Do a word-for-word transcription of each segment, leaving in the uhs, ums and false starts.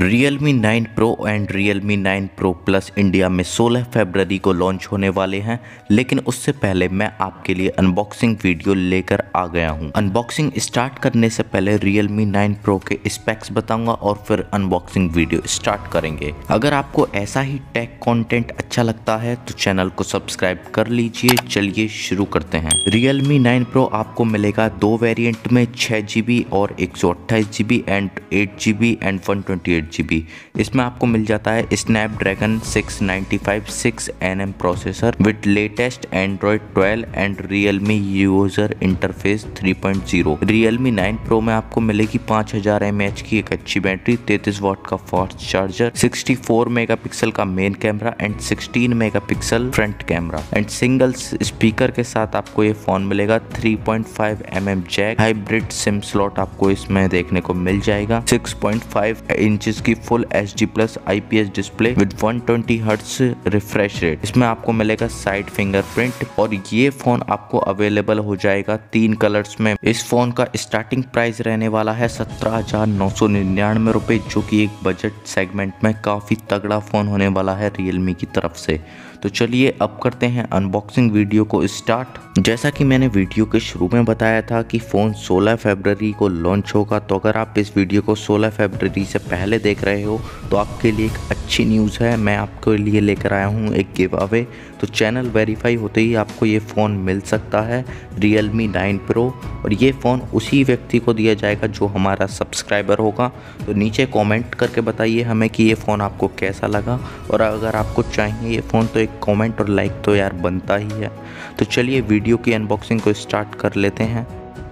Realme nine Pro and Realme nine Pro Plus India में सोलह फरवरी को लॉन्च होने वाले हैं, लेकिन उससे पहले मैं आपके लिए अनबॉक्सिंग वीडियो लेकर आ गया हूं। अनबॉक्सिंग स्टार्ट करने से पहले Realme नाइन Pro के स्पेक्स बताऊंगा और फिर अनबॉक्सिंग वीडियो स्टार्ट करेंगे। अगर आपको ऐसा ही टेक कंटेंट अच्छा लगता है तो चैनल को सब्सक्राइब कर लीजिए। चलिए शुरू करते हैं। Realme नाइन Pro आपको मिलेगा दो वेरिएंट में, छह जी बी और एक सौ अट्ठाईस G B and eight G B and one twenty eight G B. इसमें आपको मिल जाता है Snapdragon six ninety five six N M processor with latest Android twelve and Realme user interface three point zero. Realme nine Pro में आपको मिलेगी पाँच हज़ार एम ए एच की एक अच्छी बैटरी, तैंतीस वाट का fast charger, sixty four megapixel का main camera and sixteen megapixel front camera and single speaker के साथ आपको ये फोन मिलेगा। Three point five M M jack, hybrid SIM slot आपको इसमें देखने को मिल जाएगा। सिक्स पॉइंट फाइव इंचेस की full H D plus I P S display with one twenty hertz refresh rate. इसमें आपको मिलेगा साइड फिंगरप्रिंट और ये फोन आपको अवेलेबल हो जाएगा तीन कलर्स में। इस फोन का स्टार्टिंग प्राइस रहने वाला है सत्रह हजार नौ सौ निन्यानवे रुपए, जो कि एक बजट सेगमेंट में काफी तगड़ा फोन होने वाला है Realme की तरफ से। तो चलिए अब करते हैं अनबॉक्सिंग वीडियो को स्टार्ट। जैसा कि मैंने वीडियो के शुरू में बताया था कि फ़ोन सोलह फरवरी को लॉन्च होगा, तो अगर आप इस वीडियो को सोलह फरवरी से पहले देख रहे हो तो आपके लिए एक अच्छी न्यूज़ है। मैं आपके लिए लेकर आया हूँ एक गिव अवे। तो चैनल वेरीफाई होते ही आपको ये फ़ोन मिल सकता है Realme नाइन Pro, और ये फ़ोन उसी व्यक्ति को दिया जाएगा जो हमारा सब्सक्राइबर होगा। तो नीचे कमेंट करके बताइए हमें कि ये फ़ोन आपको कैसा लगा, और अगर आपको चाहिए ये फ़ोन तो एक कमेंट और लाइक तो यार बनता ही है। तो चलिए वीडियो की अनबॉक्सिंग को स्टार्ट कर लेते हैं।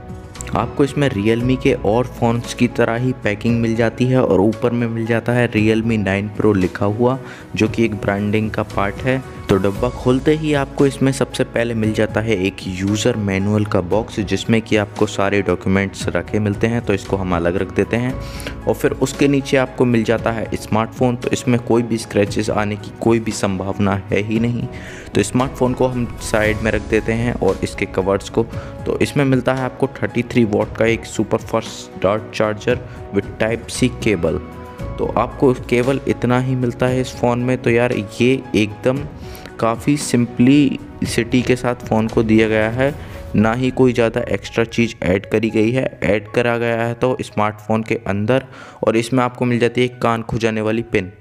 आपको इसमें Realme के और फ़ोन्स की तरह ही पैकिंग मिल जाती है और ऊपर में मिल जाता है Realme नाइन Pro लिखा हुआ, जो कि एक ब्रांडिंग का पार्ट है। तो डब्बा खोलते ही आपको इसमें सबसे पहले मिल जाता है एक यूज़र मैनुअल का बॉक्स, जिसमें कि आपको सारे डॉक्यूमेंट्स रखे मिलते हैं। तो इसको हम अलग रख देते हैं। और फिर उसके नीचे आपको मिल जाता है स्मार्टफोन। तो इसमें कोई भी स्क्रैचेस आने की कोई भी संभावना है ही नहीं। तो स्मार्टफोन को हम साइड में रख देते हैं और इसके कवर्स को। तो इसमें मिलता है आपको थर्टी थ्री वॉट का एक super fast dart charger with type C cable. तो आपको केवल इतना ही मिलता है इस फ़ोन में। तो यार ये एकदम काफ़ी सिंपलिसिटी के साथ फ़ोन को दिया गया है, ना ही कोई ज़्यादा एक्स्ट्रा चीज़ ऐड करी गई है। ऐड करा गया है तो स्मार्टफोन के अंदर, और इसमें आपको मिल जाती है एक कान खुजाने वाली पिन।